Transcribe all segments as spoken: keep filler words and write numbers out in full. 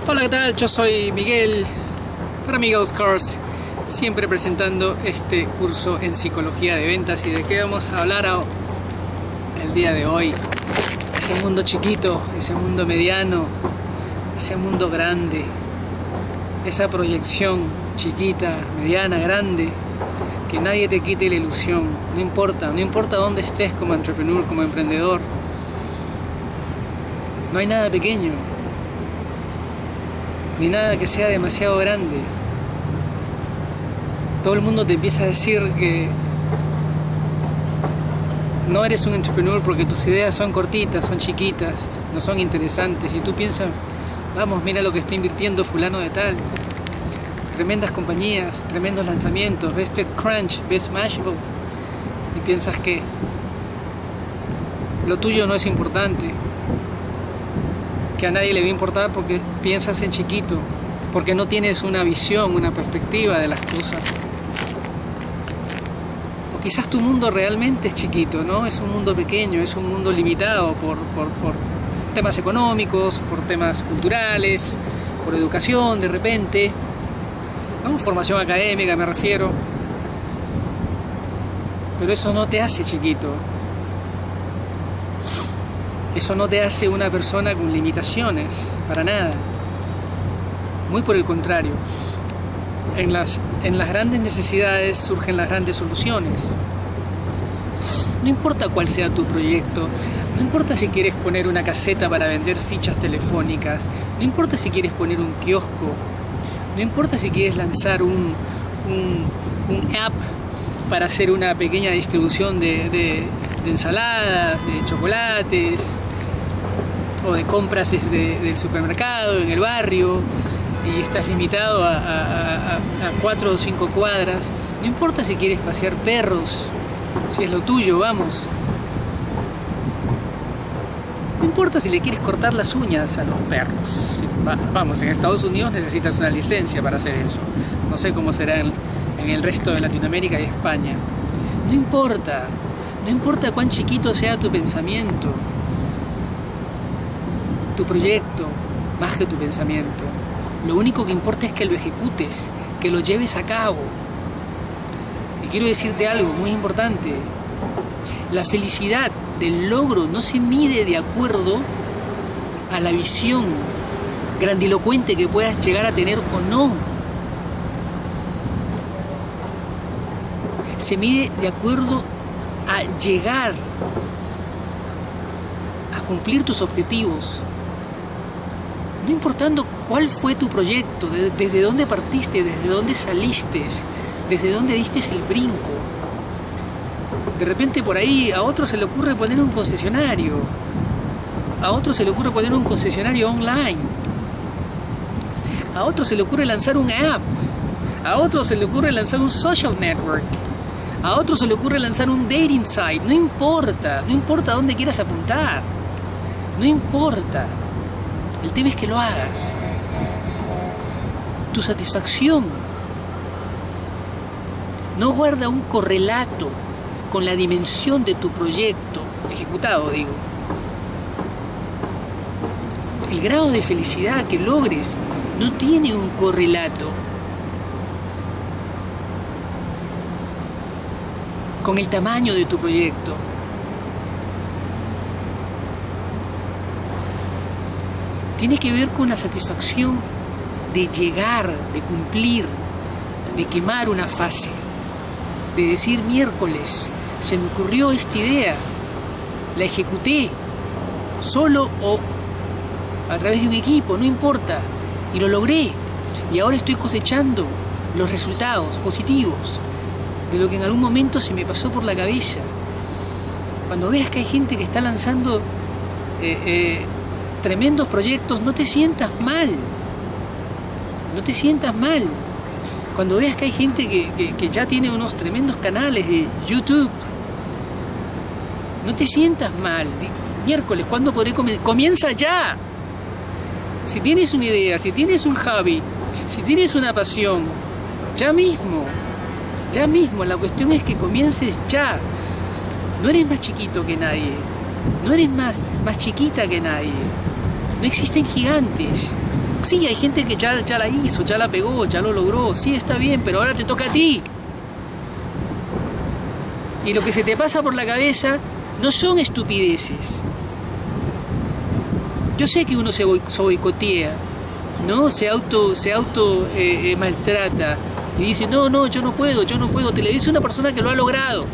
Hola, ¿qué tal? Yo soy Miguel para Miguel's Cars, siempre presentando este curso en psicología de ventas. ¿Y de qué vamos a hablar el día de hoy? Ese mundo chiquito, ese mundo mediano, ese mundo grande, esa proyección chiquita, mediana, grande, que nadie te quite la ilusión. No importa, no importa dónde estés como entrepreneur, como emprendedor, no hay nada pequeño, ni nada que sea demasiado grande. Todo el mundo te empieza a decir que no eres un entrepreneur porque tus ideas son cortitas, son chiquitas, no son interesantes, y tú piensas, vamos, mira lo que está invirtiendo fulano de tal, tremendas compañías, tremendos lanzamientos, ves TechCrunch, ves Mashable, y piensas que lo tuyo no es importante, que a nadie le va a importar porque piensas en chiquito, porque no tienes una visión, una perspectiva de las cosas. O quizás tu mundo realmente es chiquito, ¿no? Es un mundo pequeño, es un mundo limitado por, por, por temas económicos, por temas culturales, por educación de repente, ¿no? Formación académica me refiero. Pero eso no te hace chiquito. Eso no te hace una persona con limitaciones, para nada. Muy por el contrario. En las, en las grandes necesidades surgen las grandes soluciones. No importa cuál sea tu proyecto, no importa si quieres poner una caseta para vender fichas telefónicas, no importa si quieres poner un kiosco, no importa si quieres lanzar un, un, un app para hacer una pequeña distribución de, de, de ensaladas, de chocolates, o de compras de, del supermercado en el barrio, y estás limitado a, a, a, a cuatro o cinco cuadras. No importa si quieres pasear perros, si es lo tuyo, vamos. No importa si le quieres cortar las uñas a los perros. Vamos, en Estados Unidos necesitas una licencia para hacer eso. No sé cómo será en, en el resto de Latinoamérica y España. No importa, no importa cuán chiquito sea tu pensamiento, tu proyecto, más que tu pensamiento. Lo único que importa es que lo ejecutes, que lo lleves a cabo. Y quiero decirte algo muy importante. La felicidad del logro no se mide de acuerdo a la visión grandilocuente que puedas llegar a tener o no. Se mide de acuerdo a llegar a cumplir tus objetivos. No importando cuál fue tu proyecto, desde dónde partiste, desde dónde saliste, desde dónde diste el brinco. De repente por ahí a otro se le ocurre poner un concesionario, a otro se le ocurre poner un concesionario online, a otro se le ocurre lanzar un app, a otro se le ocurre lanzar un social network, a otro se le ocurre lanzar un dating site. No importa, no importa dónde quieras apuntar, no importa. El tema es que lo hagas. Tu satisfacción no guarda un correlato con la dimensión de tu proyecto ejecutado, digo. El grado de felicidad que logres no tiene un correlato con el tamaño de tu proyecto. Tiene que ver con la satisfacción de llegar, de cumplir, de quemar una fase, de decir miércoles, se me ocurrió esta idea, la ejecuté, solo o a través de un equipo, no importa, y lo logré, y ahora estoy cosechando los resultados positivos de lo que en algún momento se me pasó por la cabeza. Cuando veas que hay gente que está lanzando eh, eh, tremendos proyectos, no te sientas mal, no te sientas mal. Cuando veas que hay gente que, que, que ya tiene unos tremendos canales de YouTube, no te sientas mal. Miércoles, ¿cuándo podré comenzar? Comienza ya. Si tienes una idea, si tienes un hobby, si tienes una pasión, ya mismo, ya mismo, la cuestión es que comiences ya. No eres más chiquito que nadie, no eres más, más chiquita que nadie. No existen gigantes. Sí, hay gente que ya, ya la hizo, ya la pegó, ya lo logró. Sí, está bien, pero ahora te toca a ti. Y lo que se te pasa por la cabeza no son estupideces. Yo sé que uno se, se boicotea, ¿no? Se auto, se auto eh, eh, maltrata y dice, no, no, yo no puedo, yo no puedo. Te le dice una persona que lo ha logrado.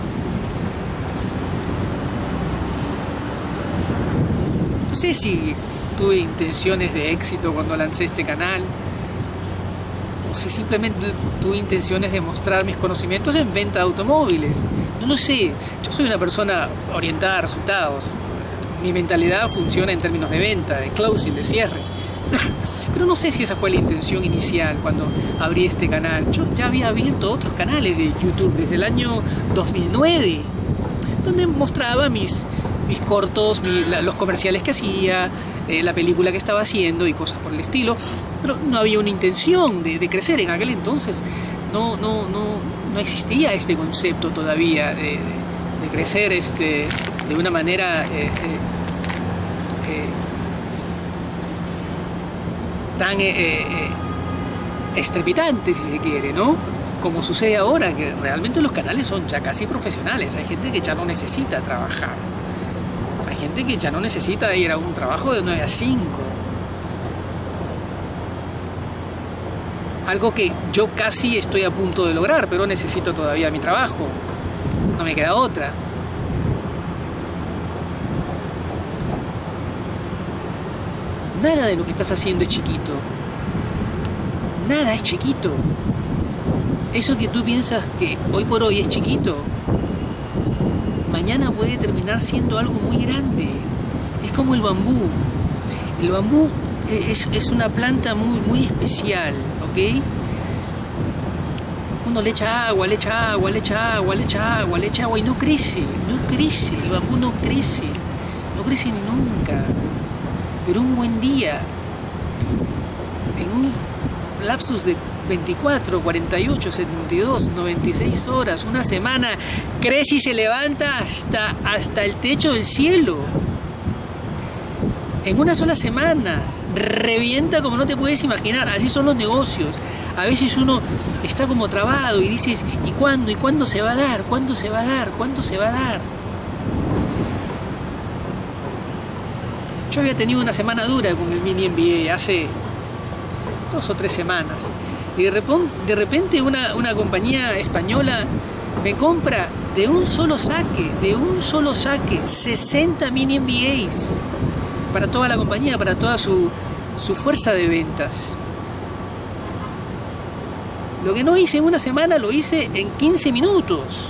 No sé si tuve intenciones de éxito cuando lancé este canal, o si simplemente tuve intenciones de mostrar mis conocimientos en venta de automóviles. No lo sé. Yo soy una persona orientada a resultados. Mi mentalidad funciona en términos de venta, de closing, de cierre. Pero no sé si esa fue la intención inicial cuando abrí este canal. Yo ya había abierto otros canales de YouTube desde el año dos mil nueve, donde mostraba mis, mis cortos, mi, la, los comerciales que hacía, eh, la película que estaba haciendo y cosas por el estilo. Pero no había una intención de, de crecer en aquel entonces. No, no, no, no existía este concepto todavía de, de, de crecer este, de una manera eh, eh, eh, tan eh, eh, estrepitante, si se quiere, ¿no? Como sucede ahora, que realmente los canales son ya casi profesionales. Hay gente que ya no necesita trabajar. Hay gente que ya no necesita ir a un trabajo de nueve a cinco. Algo que yo casi estoy a punto de lograr, pero necesito todavía mi trabajo. No me queda otra. Nada de lo que estás haciendo es chiquito. Nada es chiquito. Eso que tú piensas que hoy por hoy es chiquito, mañana puede terminar siendo algo muy grande. Es como el bambú. El bambú es, es una planta muy, muy especial, ¿ok? Uno le echa agua, le echa agua, le echa agua, le echa agua, le echa agua y no crece, no crece. El bambú no crece, no crece nunca. Pero un buen día, en un lapsus de veinticuatro, cuarenta y ocho, setenta y dos, noventa y seis horas, una semana, crece y se levanta hasta, hasta el techo del cielo. En una sola semana, revienta como no te puedes imaginar. Así son los negocios. A veces uno está como trabado y dices, ¿y cuándo? ¿Y cuándo se va a dar? ¿Cuándo se va a dar? ¿Cuándo se va a dar? Yo había tenido una semana dura con el mini M B A hace dos o tres semanas. Y de repente, de repente una, una compañía española me compra de un solo saque, de un solo saque, sesenta mini M B As para toda la compañía, para toda su, su fuerza de ventas. Lo que no hice en una semana lo hice en quince minutos.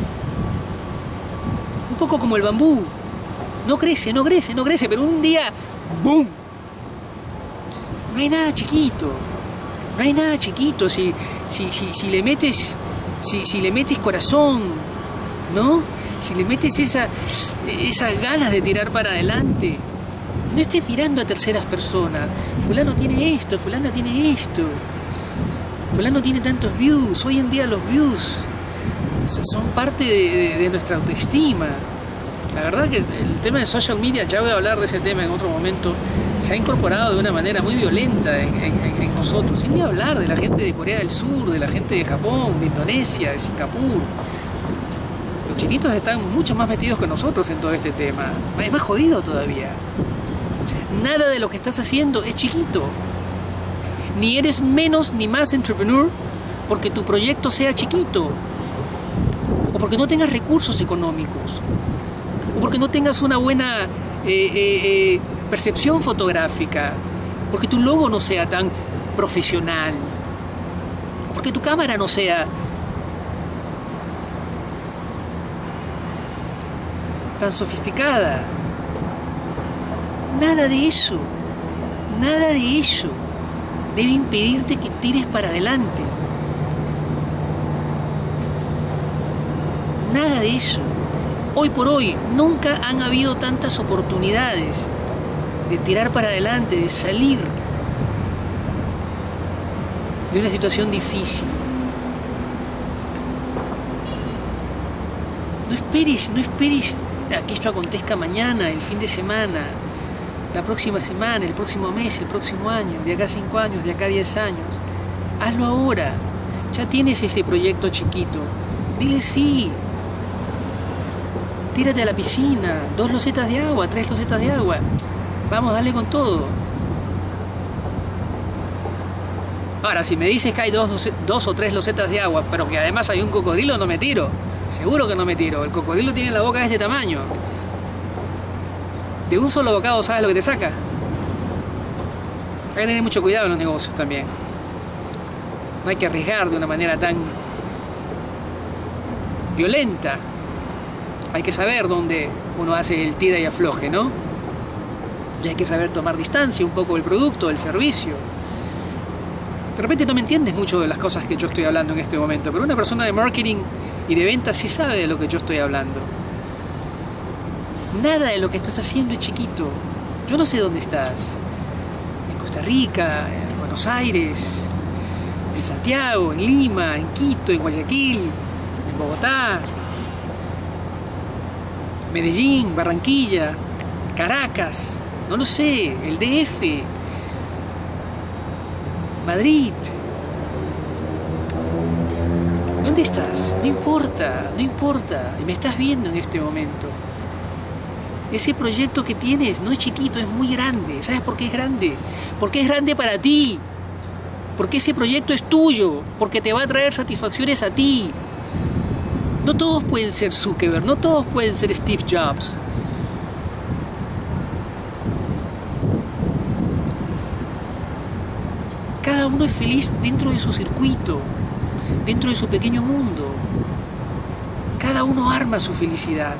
Un poco como el bambú. No crece, no crece, no crece, pero un día, ¡boom! No hay nada chiquito. No hay nada chiquito. Si, si, si, si le metes, si, si le metes corazón, ¿no? Si le metes esa, esas ganas de tirar para adelante. No estés mirando a terceras personas. Fulano tiene esto, fulana tiene esto. Fulano tiene tantos views. Hoy en día los views son parte de, de, de nuestra autoestima. La verdad que el tema de social media, ya voy a hablar de ese tema en otro momento, se ha incorporado de una manera muy violenta en, en, en nosotros. Sin ni hablar de la gente de Corea del Sur, de la gente de Japón, de Indonesia, de Singapur. Los chinitos están mucho más metidos que nosotros en todo este tema. Es más jodido todavía. Nada de lo que estás haciendo es chiquito. Ni eres menos ni más entrepreneur porque tu proyecto sea chiquito. O porque no tengas recursos económicos. O porque no tengas una buena eh, eh, eh, percepción fotográfica. Porque tu logo no sea tan profesional. Porque tu cámara no sea tan sofisticada. Nada de eso. Nada de eso debe impedirte que tires para adelante. Nada de eso. Hoy por hoy nunca han habido tantas oportunidades de tirar para adelante, de salir de una situación difícil. No esperes, no esperes a que esto acontezca mañana, el fin de semana. la próxima semana, el próximo mes, el próximo año, de acá a cinco años, de acá a diez años. Hazlo ahora. Ya tienes este proyecto chiquito. Dile sí. Tírate a la piscina. Dos losetas de agua, tres losetas de agua. Vamos, dale con todo. Ahora, si me dices que hay dos, dos o tres losetas de agua, pero que además hay un cocodrilo, no me tiro. Seguro que no me tiro. El cocodrilo tiene la boca de este tamaño. De un solo bocado, ¿sabes lo que te saca? Hay que tener mucho cuidado en los negocios también. No hay que arriesgar de una manera tan violenta. Hay que saber dónde uno hace el tira y afloje, ¿no? Y hay que saber tomar distancia un poco del producto, del servicio. De repente no me entiendes mucho de las cosas que yo estoy hablando en este momento, pero una persona de marketing y de ventas sí sabe de lo que yo estoy hablando. Nada de lo que estás haciendo es chiquito. Yo no sé dónde estás. En Costa Rica, en Buenos Aires, en Santiago, en Lima, en Quito, en Guayaquil, en Bogotá, Medellín, Barranquilla, Caracas, no lo sé, el D F, Madrid. ¿Dónde estás? No importa, no importa. Y me estás viendo en este momento. Ese proyecto que tienes no es chiquito, es muy grande. ¿Sabes por qué es grande? Porque es grande para ti. Porque ese proyecto es tuyo. Porque te va a traer satisfacciones a ti. No todos pueden ser Zuckerberg, no todos pueden ser Steve Jobs. Cada uno es feliz dentro de su circuito, dentro de su pequeño mundo. Cada uno arma su felicidad.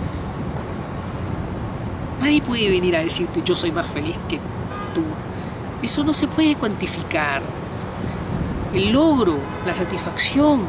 Nadie puede venir a decirte yo soy más feliz que tú. Eso no se puede cuantificar. El logro, la satisfacción,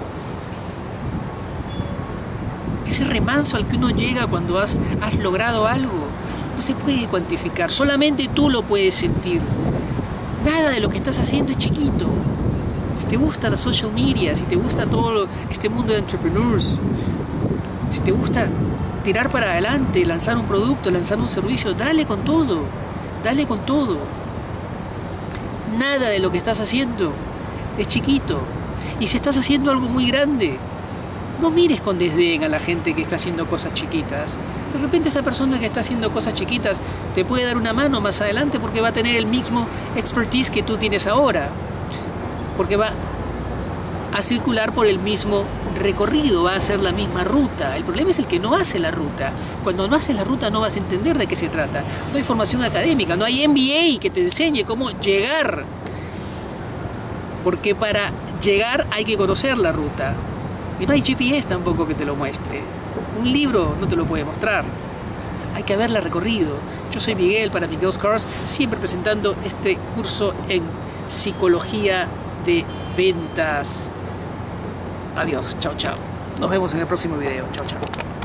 ese remanso al que uno llega cuando has, has logrado algo, no se puede cuantificar. Solamente tú lo puedes sentir. Nada de lo que estás haciendo es chiquito. Si te gusta la social media, si te gusta todo este mundo de entrepreneurs, si te gusta tirar para adelante, lanzar un producto, lanzar un servicio, dale con todo, dale con todo. Nada de lo que estás haciendo es chiquito. Y si estás haciendo algo muy grande, no mires con desdén a la gente que está haciendo cosas chiquitas. De repente esa persona que está haciendo cosas chiquitas te puede dar una mano más adelante porque va a tener el mismo expertise que tú tienes ahora. Porque va a circular por el mismo recorrido, va a hacer la misma ruta. El problema es el que no hace la ruta. Cuando no haces la ruta no vas a entender de qué se trata. No hay formación académica, no hay M B A que te enseñe cómo llegar. Porque para llegar hay que conocer la ruta. Y no hay G P S tampoco que te lo muestre. Un libro no te lo puede mostrar. Hay que haberla recorrido. Yo soy Miguel para Miguel's Cars, siempre presentando este curso en psicología de ventas. Adiós, chao, chao. Nos vemos en el próximo video. Chao, chao.